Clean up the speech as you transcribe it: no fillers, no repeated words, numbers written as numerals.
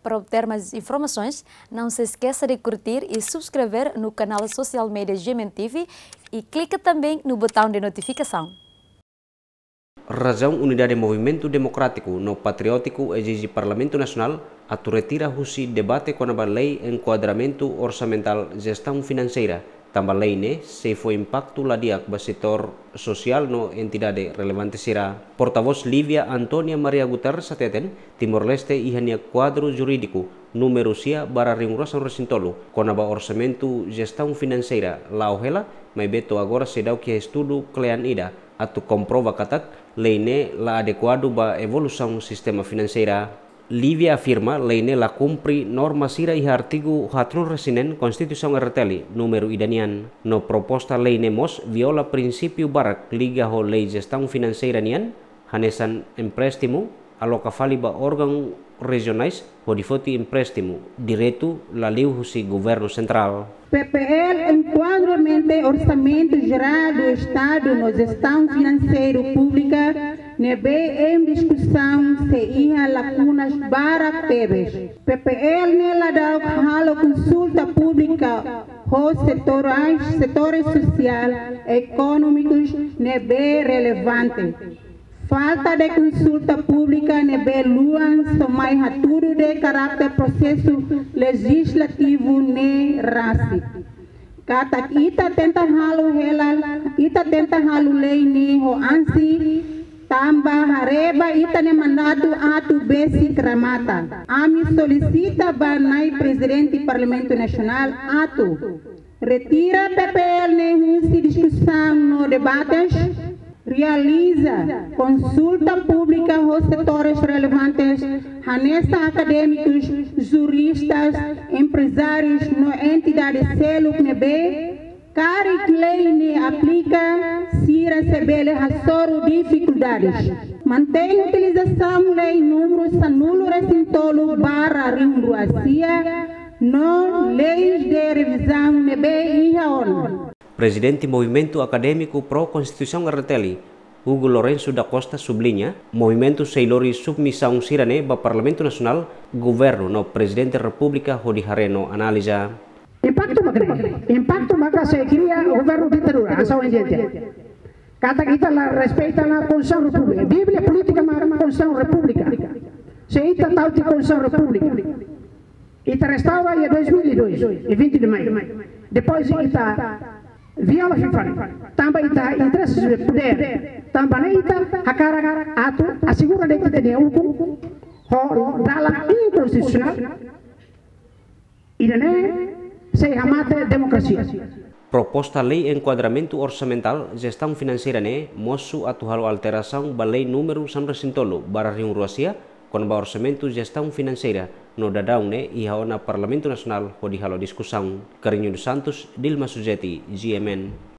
Para obter mais informações, não se esqueça de curtir e subscrever no canal social media GMN TV e clique também no botão de notificação. Razão Unidade Movimento Democrático no Patriótico exige Parlamento Nacional a retira husi debate com a lei enquadramento orçamental gestão financeira. Tambah lei ne se foi impacto ladiak ba setor sosial no entidade relevante será. Portavoz Lívia Antônia Maria Guterres ateten Timor-Leste ihania quadro jurídico número sia bara ringrosan resintolo com a orçamento gestão financeira la ohela mai beto agora sedau que estudo klean ida atau comprova katak lei ne la adequado ba evolução sistema financeira. Lívia afirma lei ne la cumpri norma sira e artigo hatrun resinen Constituição RTL número idanian. No proposta lei ne mos viola princípio barak liga ho lei gestão financeira nian hanesan empréstimo aloca faliba órgão regionais ho difoti empréstimo direto la liu husi governo central. PPL enquadramento orçamento geral do Estado na gestão financeira pública nebe em discussão se ia lacunas para PEBs. PPL nela dá halo consulta pública aos setores social e econômicos nebe relevante. Falta de consulta pública nebe luan somai haturu de caráter processo legislativo ne rasi. Kata ita tenta halu helal, ita tenta halu lei ni ho ansi tambah hareba ita ne mandato atu basic ramata. Ami solicita banai presidente Parlamento Nacional atu. Retira PPL ne husi discussão no debates. Realiza consulta pública aos setores relevantes, hanesta acadêmicos, juristas, empresários, no entidade selo nebe, cari lei ne aplica se receber rassoro dificuldades. Mantém utilização lei número sanulo recintolo barra rinduacia, no leis de revisão nebe ihaon. Presidente Movimento Acadêmico Pro Constituição RTL, Hugo Lourenço da Costa sublinha, movimento seilori submissão sirane ba Parlamento Nacional, governo no Presidente da República Hodi Hareno analisa. Impacto maka saya kira governo ditadura asal indiente. Kata kita la respeita la Constituição República. Bíblia política ma Constituição República. Se ita tahu di Constituição República. Ita restaura ya 2002, e 20 de maio. Depois ita viola FIFA, tambah ita interesse de poder, tambah ita hakara atu assegura de kita de hukum dalam inkonstitusional, idane saya amate demokrasia. Proposta lei enquadramento orçamental gestão financeira ne mosu atu halo alteração ba lei número 100 bara ring Rusia con ba orçamento gestão financeira no dadau ne ihaona Parlamento Nacional hodi halo discussão. Carinho dos Santos, Dilma Sujeti, GMN.